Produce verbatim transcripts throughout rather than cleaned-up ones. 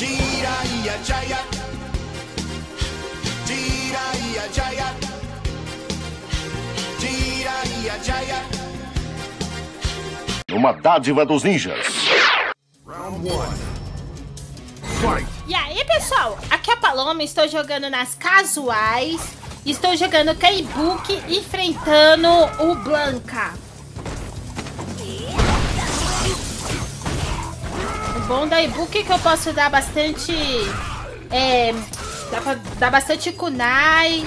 Jiraiya Jaya, Jiraiya Jaya, Jiraiya Jaya. Uma dádiva dos ninjas. Round one. Fight. E aí, pessoal? Aqui é a Paloma, estou jogando nas casuais. Estou jogando com a Ibuki, enfrentando o Blanka. O bom da Ibuki é que eu posso dar bastante... É, dá pra dar bastante kunai.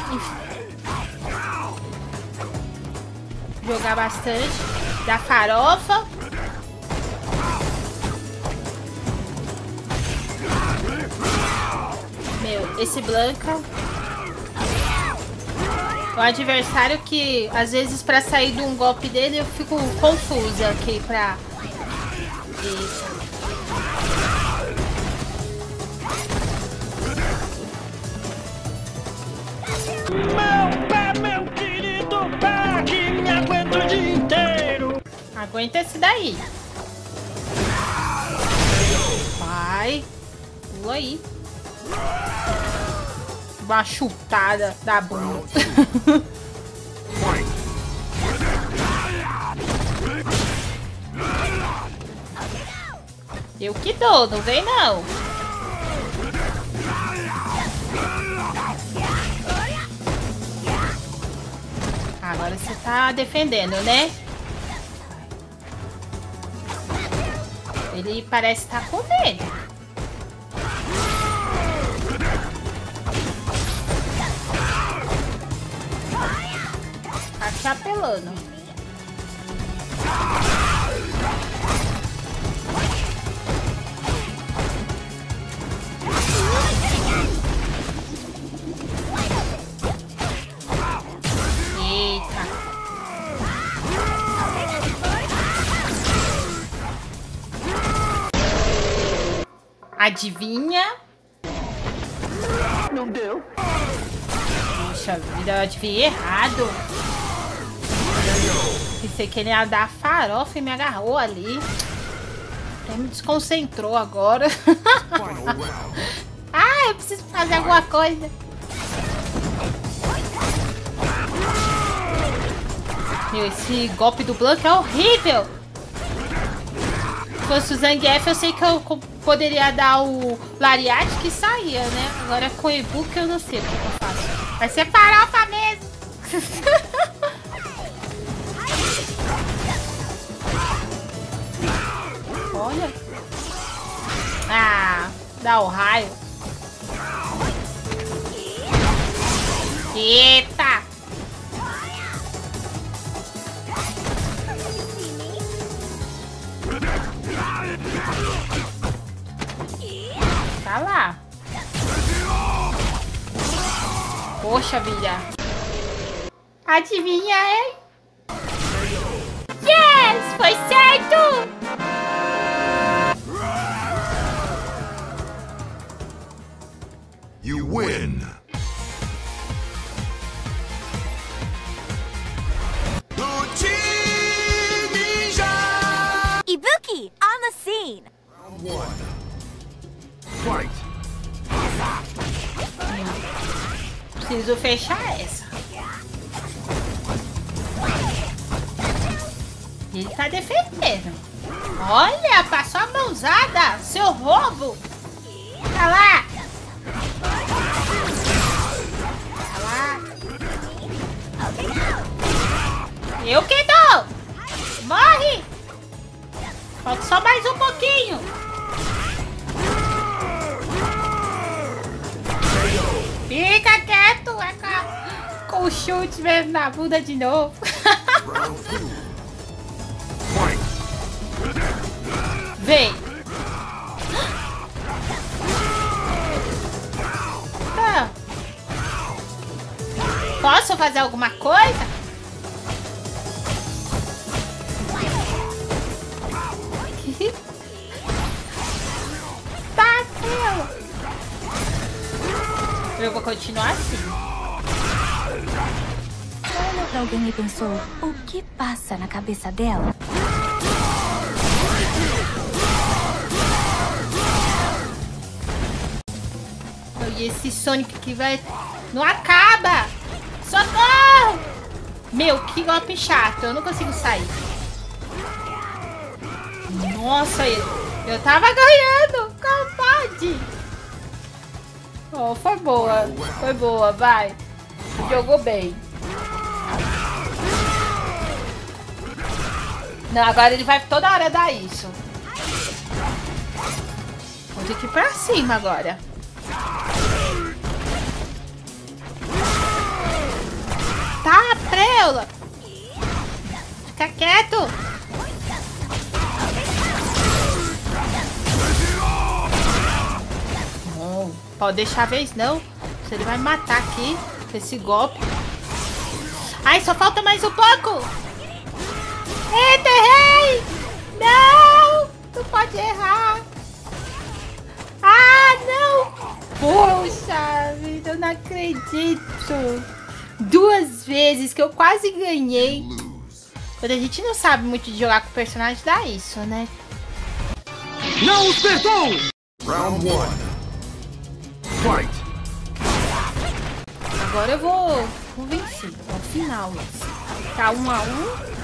Jogar bastante. Dar farofa. Meu, esse Blanka... O adversário que, às vezes, pra sair de um golpe dele, eu fico confusa aqui pra... Isso. Meu pé, meu querido pé, que me aguenta o dia inteiro. Aguenta esse daí. Vai. Pula aí. Uma chutada da bunda. Eu que dou, não vem não. Agora você tá defendendo, né? Ele parece estar com medo. Tá te apelando. Eita. Adivinha? Não deu. Puxa vida, eu adivinhei errado. Pensei que ele ia dar farofa e me agarrou ali. Até me desconcentrou agora. Ah, eu preciso fazer alguma coisa. Meu, esse golpe do Blanka é horrível. Se fosse o Zangief, eu sei que eu poderia dar o Lariat que saía, né? Agora com o Ibuki eu não sei o que eu faço. Vai ser farofa mesmo. Olha. Ah, dá o raio. Eita. Tá lá. Poxa vida. Adivinha, hein? Yes! Foi certo! You win. Do Team Ninja. Ibuki on the scene. Round one. Fight. Preciso fechar essa. Ele tá defendendo. Olha, passou a mãozada. Seu roubo. Tá lá. Tá lá. Eu que dou. Morre. Falta só mais um pouquinho. Fica quieto, é com, com o chute mesmo na bunda de novo. Vem. Tá. Posso fazer alguma coisa? Tá, filho. Eu vou continuar assim. Alguém me pensou, o que passa na cabeça dela? E esse Sonic que vai... Não acaba! Socorro! Meu, que golpe chato. Eu não consigo sair. Nossa, eu tava ganhando. Como pode? Oh, foi boa. Foi boa, vai. Jogou bem. Não, agora ele vai toda hora dar isso. Vou ter que ir pra cima agora. Tá, preula. Fica quieto. Não, pode deixar a vez não. Se ele vai me matar aqui com esse golpe. Ai, só falta mais um pouco. Eita, errei! Não! Não pode errar. Ah, não! Poxa vida, eu não acredito. Duas vezes que eu quase ganhei. Quando a gente não sabe muito de jogar com o personagem, dá isso, né? Não os perdoo! Round one. Fight! Agora eu vou, vou vencer. Ao final. Tá um a um.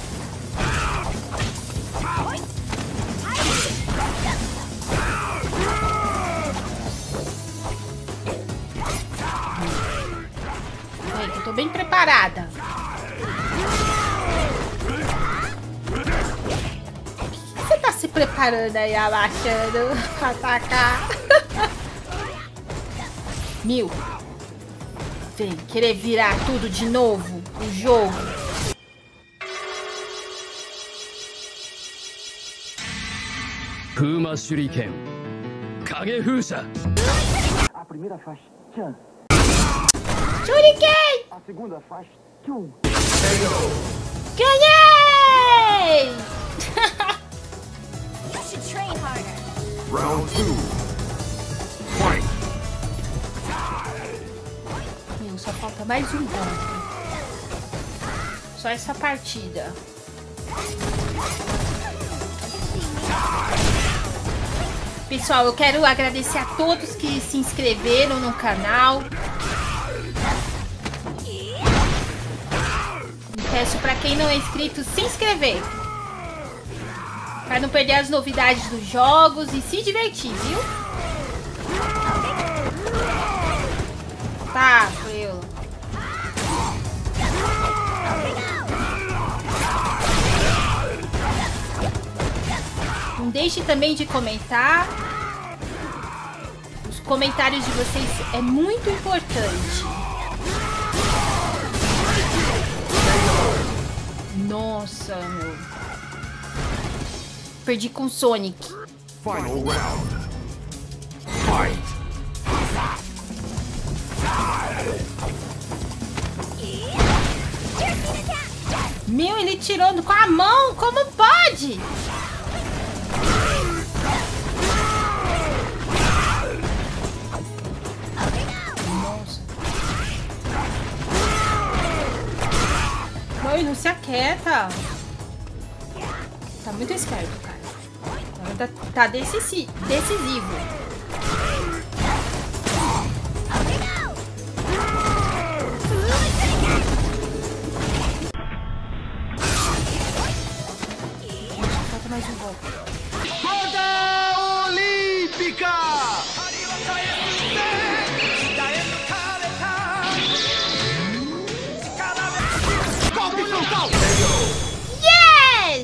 Aí, eu tô bem preparada. Você tá se preparando aí, abaixando pra atacar? Mil. Vem, querer virar tudo de novo, o jogo. Kuma Shuriken. Kage Fusha. A primeira faz tchan. Shuriken! A segunda faz tchum. Ganhei! You should train harder. Round two. Fight! Meu, só falta mais um golpe. Só essa partida. Pessoal, eu quero agradecer a todos que se inscreveram no canal. E peço para quem não é inscrito se inscrever. Para não perder as novidades dos jogos e se divertir, viu? Tá, eu. Não deixe também de comentar. Os comentários de vocês é muito importante. Nossa, meu. Perdi com Sonic. Final round. Fight! Meu, ele tirou com a mão. Como pode? Nossa. Não, ele não se aquieta. Tá muito esperto, cara. Tá, tá decisi decisivo. Falta mais um golpe. Roda Olímpica! Golpe frontal! Yes!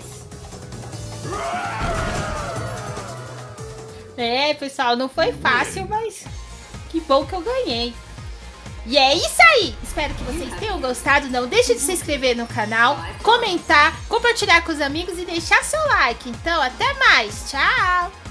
É, pessoal, não foi fácil, mas que bom que eu ganhei. E é isso aí! Espero que vocês tenham gostado. Não deixe de se inscrever no canal, comentar, compartilhar com os amigos e deixar seu like. Então, até mais! Tchau!